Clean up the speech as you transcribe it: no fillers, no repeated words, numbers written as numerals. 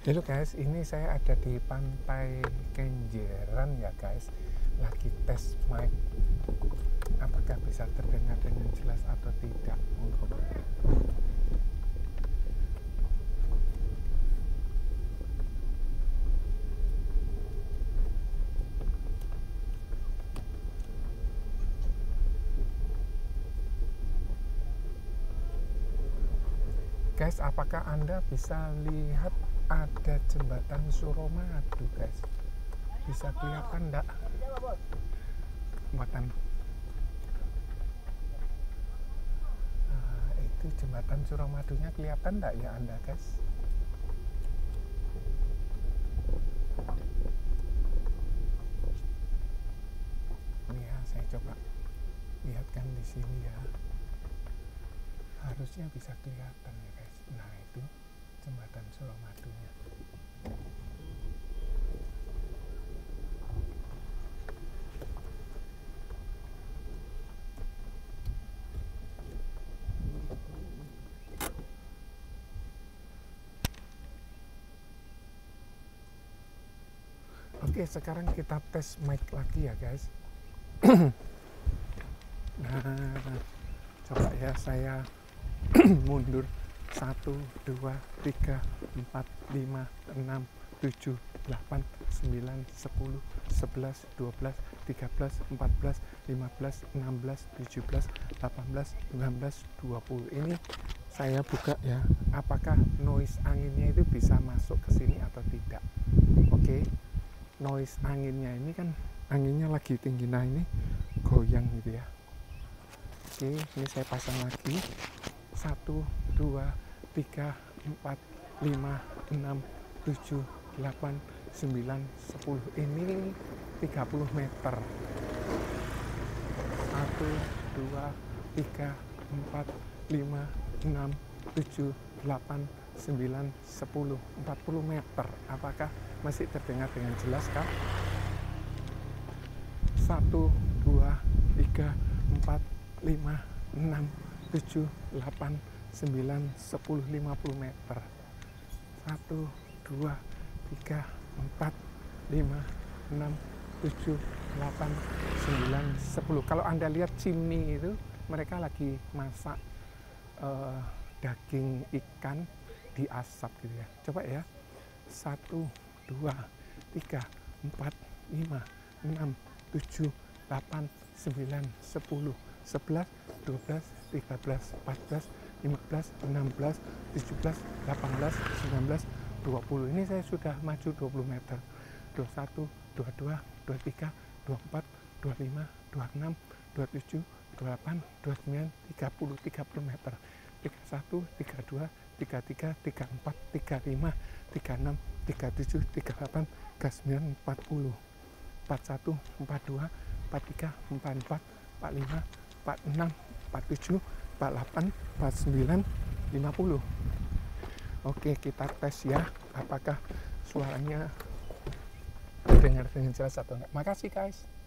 Halo guys, ini saya ada di Pantai Kenjeran ya guys. Lagi tes mic, apakah bisa terdengar dengan jelas atau tidak. Guys, apakah Anda bisa lihat ada jembatan Suramadu guys? Bisa kelihatan enggak? Jembatan itu jembatan Suramadunya kelihatan enggak ya Anda guys? Ini ya, saya coba lihatkan di sini ya. Harusnya bisa kelihatan ya guys. Nah, itu jembatan Suramadunya. Oke, sekarang kita tes mic lagi ya guys. Nah, coba ya saya mundur 1, 2, 3, 4, 5, 6, 7, 8, 9, 10, 11, 12, 13, 14, 15, 16, 17, 18, 19, 20. Ini saya buka ya, apakah noise anginnya itu bisa masuk ke sini atau tidak. Oke, noise anginnya ini kan anginnya lagi tinggi, nah ini goyang gitu ya. Oke, ini saya pasang lagi. 1, 2, 3, 4, 5, 6, 7, 8, 9, 10. Ini 30 meter. 1, 2, 3, 4, 5, 6, 7, 8, 9, 10. 40 meter. Apakah masih terdengar dengan jelas kah? 1, 2, 3, 4, 5, 6, 7, 8, 9, 10, 50 meter. 1, 2, 3, 4, 5, 6, 7, 8, 9, 10. Kalau Anda lihat chimney itu, mereka lagi masak daging ikan di asap gitu ya. Coba ya. 1, 2, 3, 4, 5, 6, 7, 8, 9, 10, 11, 12, 13, 14, 15, 16, 17, 18, 19, 20. Ini saya sudah maju 20 meter. 21, 22, 23, 24, 25, 26, 27, 28, 29, 30, 30 meter. 31, 32, 33, 34, 35, 36, 37, 38, 39, 40. 41, 42, 43, 44, 45, 46, 47, 48, 49, 50. Oke, kita tes ya, apakah suaranya terdengar dengan jelas atau enggak. Makasih guys.